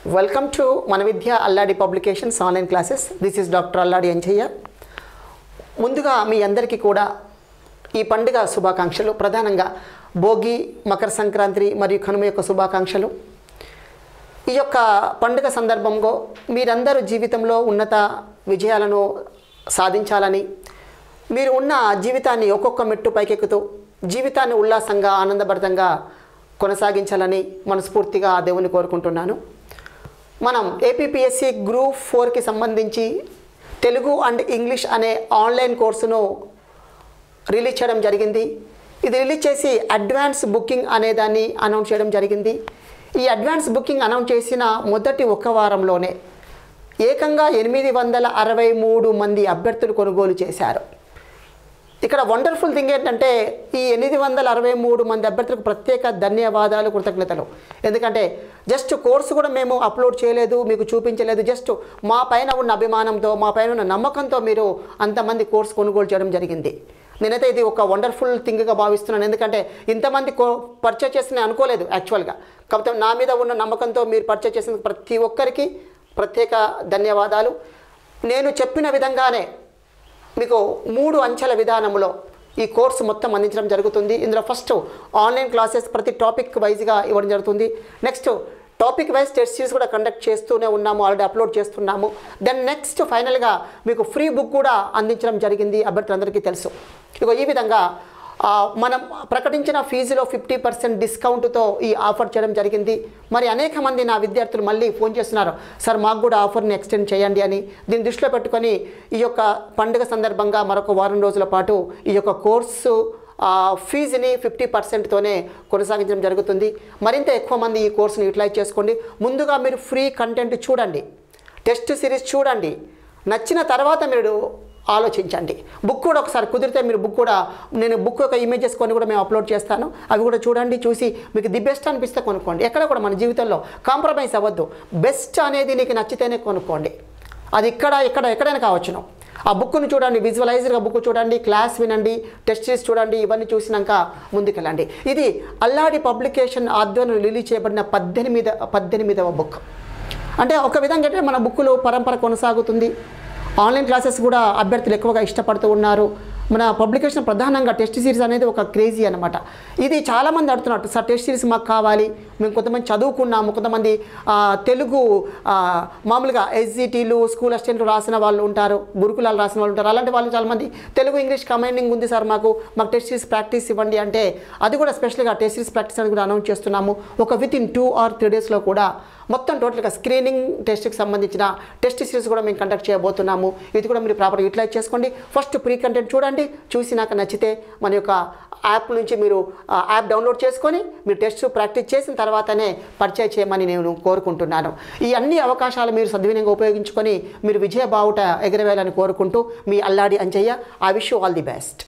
Welcome to Manavidya Alladi Publications online classes. This is Dr. Alladi Anchayya. ముందుగా మీ అందరికీ కూడా ఈ పండుగ శుభాకాంక్షలు. ప్రధానంగా భోగి, మకర సంక్రాంతి మరియు కనుమ యొక్క శుభాకాంక్షలు. ఈ యొక్క పండుగ సందర్భంలో మీరందరూ జీవితంలో ఉన్నత విజయాలను సాధించాలని, మీరు ఉన్న జీవితాన్ని ఒక్కొక్క మెట్టు పైకెక్కుతూ జీవితాన్ని ఉల్లాసంగా ఆనందభరితంగా కొనసాగించాలని మనస్ఫూర్తిగా దేవుని కోరుకుంటున్నాను. మనం ఏపీపీఎస్సీ గ్రూప్ 4కి సంబంధించి తెలుగు అండ్ ఇంగ్లీష్ అనే ఆన్లైన్ కోర్సును రిలీజ్ చేయడం జరిగింది. ఇది రిలీజ్ చేసి అడ్వాన్స్ బుకింగ్ అనే దాన్ని అనౌన్స్ చేయడం జరిగింది. ఈ అడ్వాన్స్ బుకింగ్ అనౌన్స్ చేసిన మొదటి ఒక వారంలోనే ఏకంగా 863 మంది అభ్యర్థులు కొనుగోలు చేశారు. ఇక్కడ వండర్ఫుల్ థింగ్ ఏంటంటే ఈ 863 మంది అభ్యర్థులకు ప్రత్యేక ధన్యవాదాలు, కృతజ్ఞతలు. ఎందుకంటే జస్ట్ కోర్సు కూడా మేము అప్లోడ్ చేయలేదు, మీకు చూపించలేదు. జస్ట్ మా పైన ఉన్న అభిమానంతో, మా పైన ఉన్న నమ్మకంతో మీరు అంతమంది కోర్సు కొనుగోలు చేయడం జరిగింది. నేనైతే ఇది ఒక వండర్ఫుల్ థింగ్గా భావిస్తున్నాను. ఎందుకంటే ఇంతమంది పర్చేజ్ చేసిన అనుకోలేదు యాక్చువల్గా. కాకపోతే నా మీద ఉన్న నమ్మకంతో మీరు పర్చేజ్ చేసిన ప్రతి ఒక్కరికి ప్రత్యేక ధన్యవాదాలు. నేను చెప్పిన విధంగానే మీకు 3 అంచెల విధానంలో ఈ కోర్సు మొత్తం అందించడం జరుగుతుంది. ఇందులో ఫస్ట్ ఆన్లైన్ క్లాసెస్ ప్రతి టాపిక్ వైజ్గా ఇవ్వడం జరుగుతుంది. Next topic wise test series కూడా కండక్ట్ చేస్తూనే ఉన్నాము, ఆల్రెడీ అప్లోడ్ చేస్తున్నాము. దెన్ నెక్స్ట్ ఫైనల్గా మీకు ఫ్రీ బుక్ కూడా అందించడం జరిగింది, అభ్యర్థులందరికీ తెలుసు. ఇక ఈ విధంగా మనం ప్రకటించిన ఫీజులో 50% డిస్కౌంట్తో ఈ ఆఫర్ చేయడం జరిగింది. మరి అనేక మంది నా విద్యార్థులు మళ్ళీ ఫోన్ చేస్తున్నారు, సార్ మాకు కూడా ఆఫర్ని ఎక్స్టెండ్ చేయండి అని. దీన్ని దృష్టిలో పెట్టుకొని ఈ యొక్క పండుగ సందర్భంగా మరొక వారం రోజుల పాటు ఈ యొక్క కోర్సు ఫీజుని 50%తోనే కొనసాగించడం జరుగుతుంది. మరింత ఎక్కువ మంది ఈ కోర్సును యూటిలైజ్ చేసుకోండి. ముందుగా మీరు ఫ్రీ కంటెంట్ చూడండి, టెస్ట్ సిరీస్ చూడండి, నచ్చిన తర్వాత మీరు ఆలోచించండి. బుక్ కూడా ఒకసారి కుదిరితే మీరు బుక్ కూడా, నేను బుక్ యొక్క ఇమేజెస్ కొన్ని కూడా మేము అప్లోడ్ చేస్తాను, అవి కూడా చూడండి. చూసి మీకు ది బెస్ట్ అనిపిస్తే కొనుక్కోండి. ఎక్కడ కూడా మన జీవితంలో కాంప్రమైజ్ అవ్వద్దు. బెస్ట్ అనేది నీకు నచ్చితేనే కొనుక్కోండి. అది ఎక్కడైనా కావచ్చును. ఆ బుక్ను చూడండి, విజువలైజర్గా బుక్ చూడండి, క్లాస్ వినండి, టెస్ట్ సిరీస్ చూడండి. ఇవన్నీ చూసినాక ముందుకెళ్ళండి. ఇది అల్లాడి పబ్లికేషన్ ఆధ్వర్యంలో రిలీజ్ చేయబడిన 18వ బుక్. అంటే ఒక విధంగా అంటే మన బుక్కులు పరంపర కొనసాగుతుంది. ఆన్లైన్ క్లాసెస్ కూడా అభ్యర్థులు ఎక్కువగా ఇష్టపడుతూ ఉన్నారు. మన పబ్లికేషన్ ప్రధానంగా టెస్ట్ సిరీస్ అనేది ఒక క్రేజీ అనమాట. ఇది చాలామంది అడుగుతున్నారు, సార్ టెస్ట్ సిరీస్ మాకు కావాలి, మేము కొంతమంది చదువుకున్నాము, కొంతమంది తెలుగు మామూలుగా ఎస్జిటీలు, స్కూల్ అసిస్టెంట్లు రాసిన వాళ్ళు ఉంటారు, గురుకులాలు రాసిన వాళ్ళు ఉంటారు. అలాంటి వాళ్ళు చాలామంది తెలుగు ఇంగ్లీష్ కంబైనింగ్ ఉంది సార్, మాకు టెస్ట్ సిరీస్ ప్రాక్టీస్ ఇవ్వండి అంటే, అది కూడా స్పెషల్గా టెస్ట్ సిరీస్ ప్రాక్టీస్ అని కూడా అనౌన్స్ చేస్తున్నాము. ఒక వితిన్ 2 or 3 డేస్లో కూడా మొత్తం టోటల్గా స్క్రీనింగ్ టెస్ట్కి సంబంధించిన టెస్ట్ సిరీస్ కూడా మేము కండక్ట్ చేయబోతున్నాము. ఇది కూడా మీరు ప్రాపర్గా యూటిలైజ్ చేసుకోండి. ఫస్ట్ ప్రీ కంటెంట్ చూడండి, చూసి నాకు నచ్చితే మన యొక్క యాప్ నుంచి మీరు యాప్ డౌన్లోడ్ చేసుకొని మీరు టెస్ట్ ప్రాక్టీస్ చేసిన తర్వాతనే పర్చేజ్ చేయమని నేను కోరుకుంటున్నాను. ఈ అన్ని అవకాశాలు మీరు సద్వినియోగంగా ఉపయోగించుకొని మీరు విజయ బావుట ఎగరవేయాలని కోరుకుంటూ మీ Alladi Anjaiah. I wish you all the best.